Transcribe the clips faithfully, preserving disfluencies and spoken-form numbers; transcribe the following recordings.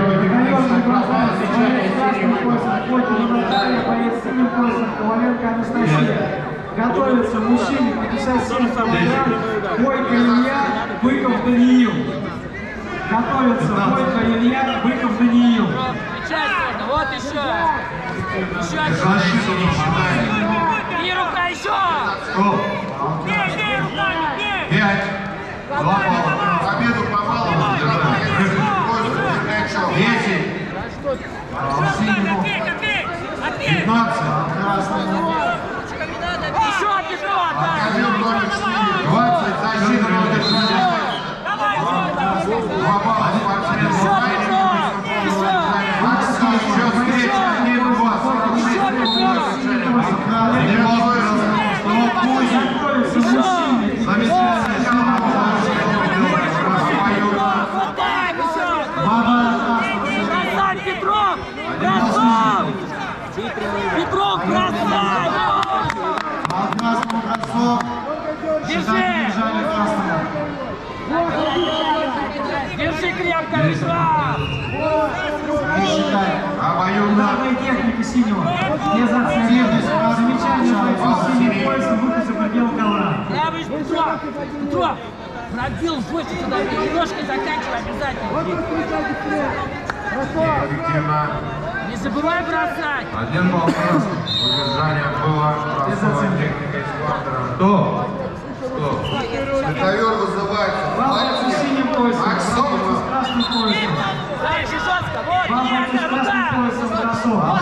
Первый технический красный, отвечает синим поясом. Боец синим поясом, Коваленко Анастасия. Готовится мужчине пятьдесят семь килограмм, Бойко Илья, Быков Даниил. Готовится Бойко Илья, Быков Даниил. Вот еще. Еще. Защиту не считаем. И рука еще. Стоп. Бей, бей руками, бей. Пять. Два балла. Победу по баллам. Десять. Ответь, ответь, ответь. Пятнадцать. Еще Петров, да. Двадцать. Защита на удержание. Давай, Два балла. Спортсмен. еще, Еще встреча. Один, два. Сорок шесть. Не волнуйся. Стоп, Кузин. Замечательно. Бросай, Петров! Бросай! Петров, бросай! Держи! Держи крепко, Вячеслав! Ударная техника синего. Без оценки. Замечательно. Бойцу синим поясом выход за предел ковра. Правый, Петров! Петров! Пробил жестче сюда, немножко заканчивай обязательно. Эффективно. Не забывай бросать. Один балл красный. Удержание было. Простая техника эскватора. Стоп. Стоп. Ковер вызывается. Два бойца синим поясом. Максим. Два с красным поясом. Дальше жестко. Вот, Два бойца верно, с красным рука. поясом бросок.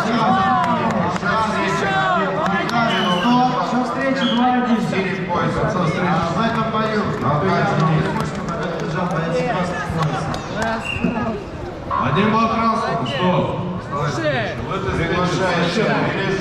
Все встречи два один. Синий поясом со встречи. В этом бою. Один балл красный. Стоп. Слушай. В этой встрече